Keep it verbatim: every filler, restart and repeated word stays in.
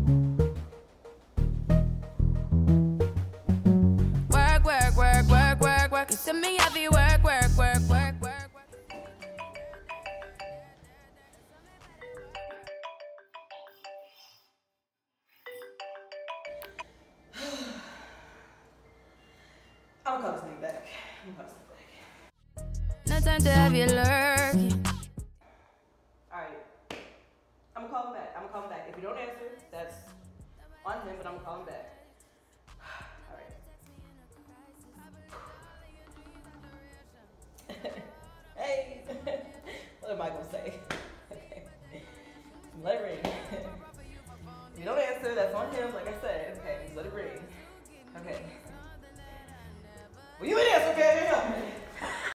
Work, work, work, work, work, work. You see me heavy work, work, work, work, work, work. I'm gonna call this nigga back. I'm gonna call this nigga back. No time to have you lurking. Alright. I'm gonna call him back. I'm gonna call him back. If you don't answer, that's on him, but I'm gonna call him back. Alright. Hey! What am I gonna say?